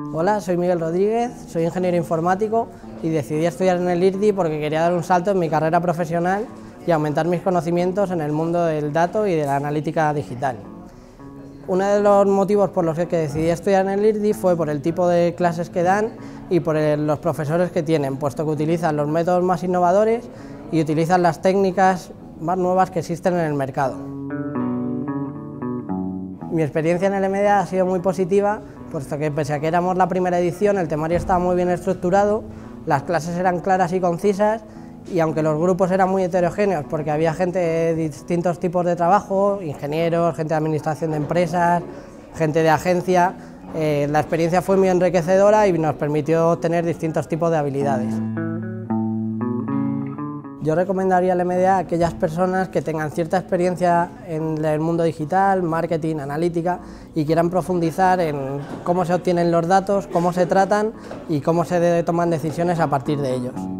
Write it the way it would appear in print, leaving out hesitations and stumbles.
Hola, soy Miguel Rodríguez, soy ingeniero informático y decidí estudiar en el IRDI porque quería dar un salto en mi carrera profesional y aumentar mis conocimientos en el mundo del dato y de la analítica digital. Uno de los motivos por los que decidí estudiar en el IRDI fue por el tipo de clases que dan y por los profesores que tienen, puesto que utilizan los métodos más innovadores y utilizan las técnicas más nuevas que existen en el mercado. Mi experiencia en el MDA ha sido muy positiva, puesto que pese a que éramos la primera edición, el temario estaba muy bien estructurado, las clases eran claras y concisas, y aunque los grupos eran muy heterogéneos, porque había gente de distintos tipos de trabajo, ingenieros, gente de administración de empresas, gente de agencia, la experiencia fue muy enriquecedora y nos permitió obtener distintos tipos de habilidades. Yo recomendaría el MDA a aquellas personas que tengan cierta experiencia en el mundo digital, marketing, analítica y quieran profundizar en cómo se obtienen los datos, cómo se tratan y cómo se toman decisiones a partir de ellos.